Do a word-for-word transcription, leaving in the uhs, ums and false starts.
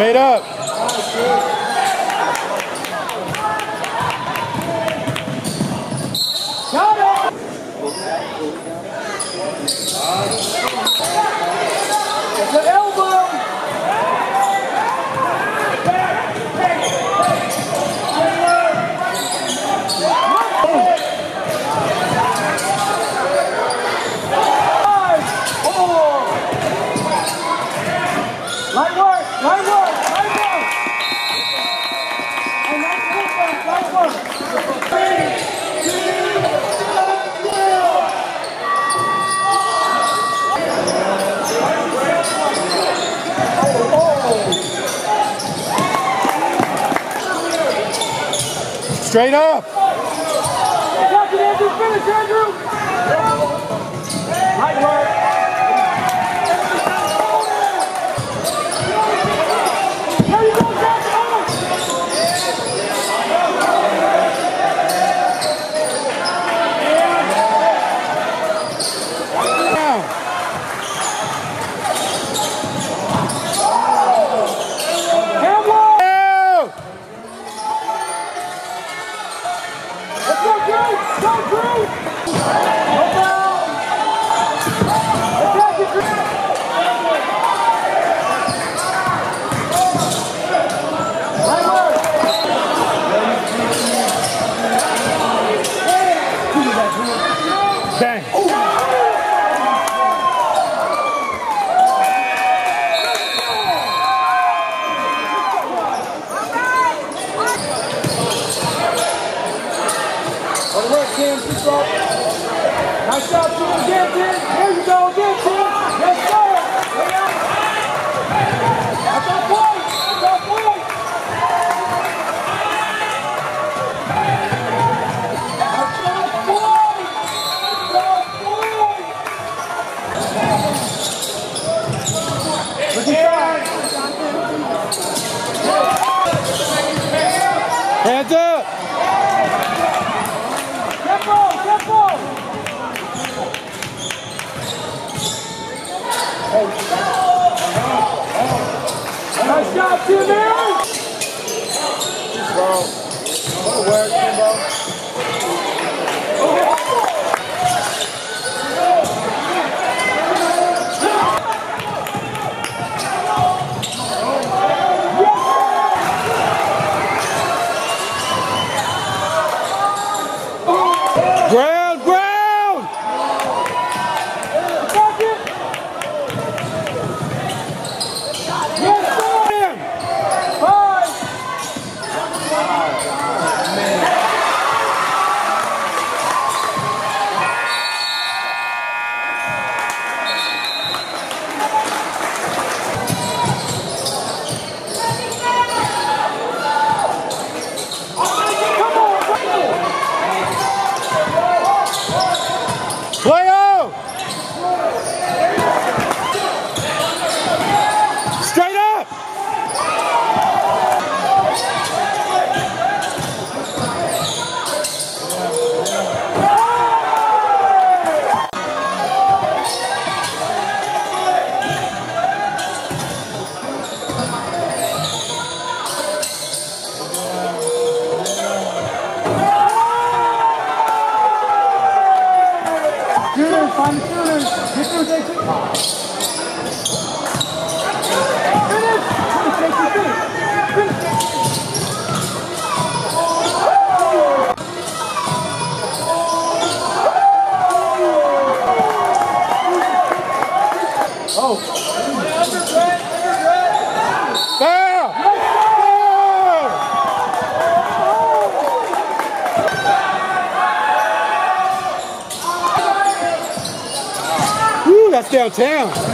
Straight up. Got it. The elbow. Light work, light work, light work. And that's movement, light work. Three, two, Oh. Straight up. Watch it, Andrew. Finish, Andrew. Light work. Bang. Good work, Tim. Keep up. Nice job, Tim. Again, Tim. Here you go again, Tim. Let's go. That's our point. That's our point. That's our point. That's our point. Look inside. Hands up. Tempo, tempo. Nice job, Timmy! Bro, good work, Timbo. Ground, ground! Yes, sir! Five! Play out! Straight up! Shooters, find the shooters. Get through, J C. Finish! Finish, J C, finish! Finish! Oh! Foul! Woo, that's downtown.